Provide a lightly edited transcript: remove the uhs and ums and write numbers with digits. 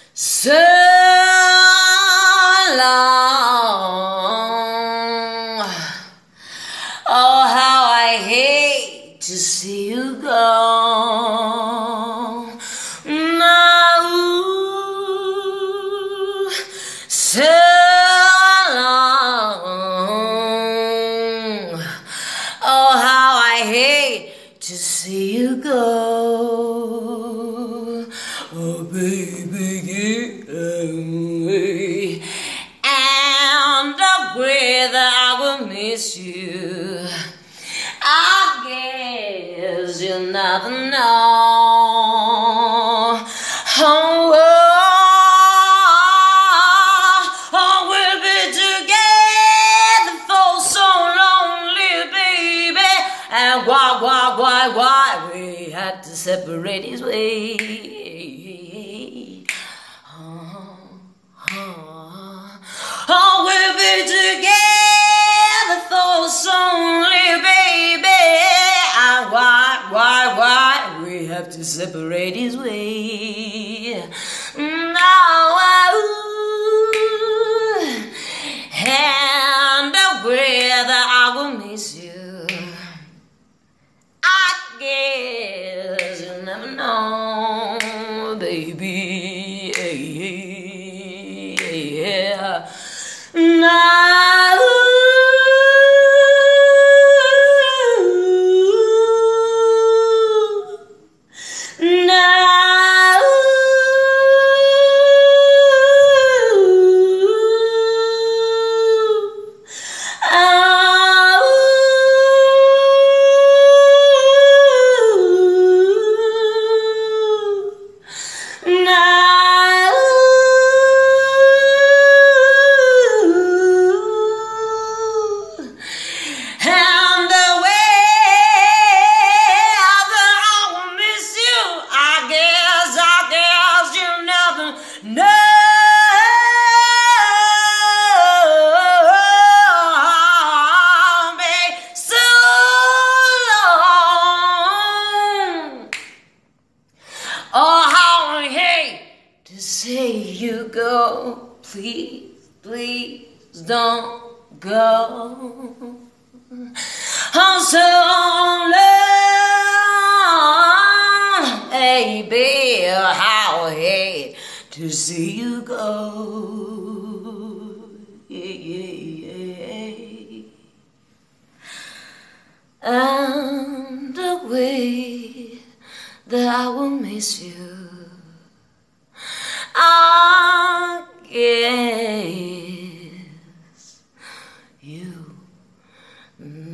so long. Oh, how I hate to see you go. Now, so long. Oh, how I hate to see you go. Oh, baby, yeah. And I pray that I will miss you. I guess you'll never know. Oh, we'll be together for so lonely, baby. And why we had to separate his ways. Oh, we'll be together for so lonely, baby. And why we have to separate his way. Now, and I pray that I will miss you. I guess you'll never know, baby. Yeah. Now, please don't go. I'm so alone, baby. How I hate to see you go. And the way that I will miss you. I guess you